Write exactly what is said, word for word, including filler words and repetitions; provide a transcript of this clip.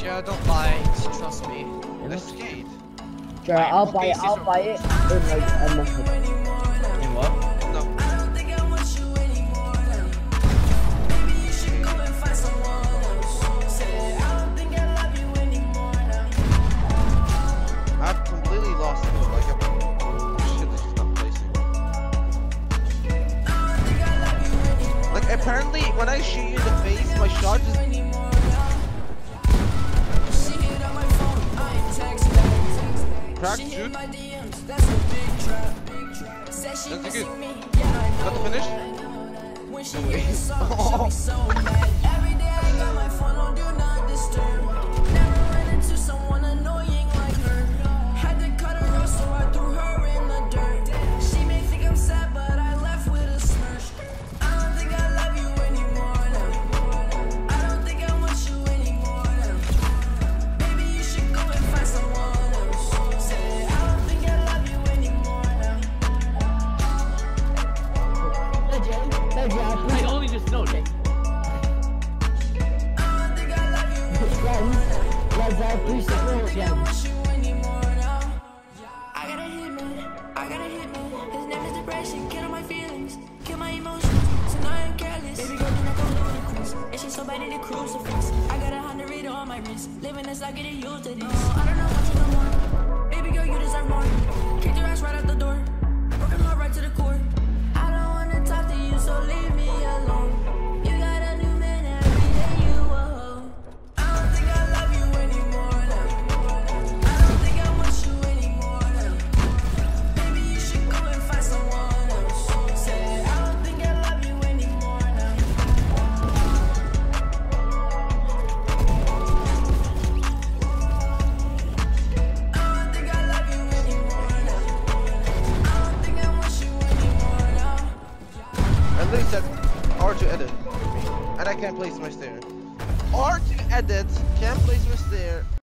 Joe, don't buy it. Trust me. Let's skate. Sure, I'll buy it. I'll buy it in like a month. In what? No. I've completely lost it. Like, I'm, shit, this is not placing. Like, apparently, when I shoot you in the face, my shot just. Crack, shoot. That's good. Got the finish? No way. Oh. I only just noticed. I gotta hit me, I gotta hit me. His name is depression, kill my feelings, kill my emotions. So now I'm careless. Baby girl, you're not gonna ludicrous. And she's so bad in the crucifix. I got a hundred reader on my wrist. Living this, I get used to this. Oh, I don't know what you no more. Baby girl, you deserve more. Kicked your ass right out the door. Broken heart right to the core. I don't wanna talk to you, so leave me alone. You got a new man every day, you a hoe. I don't think I love you anymore now. I don't think I want you anymore now. Maybe you should go and find someone else. Say, I don't think I love you anymore now. I don't think I love you anymore now. I don't think I want you anymore now. At least that's R to edit. And I can't place my stair. R to edit, can't place my stair.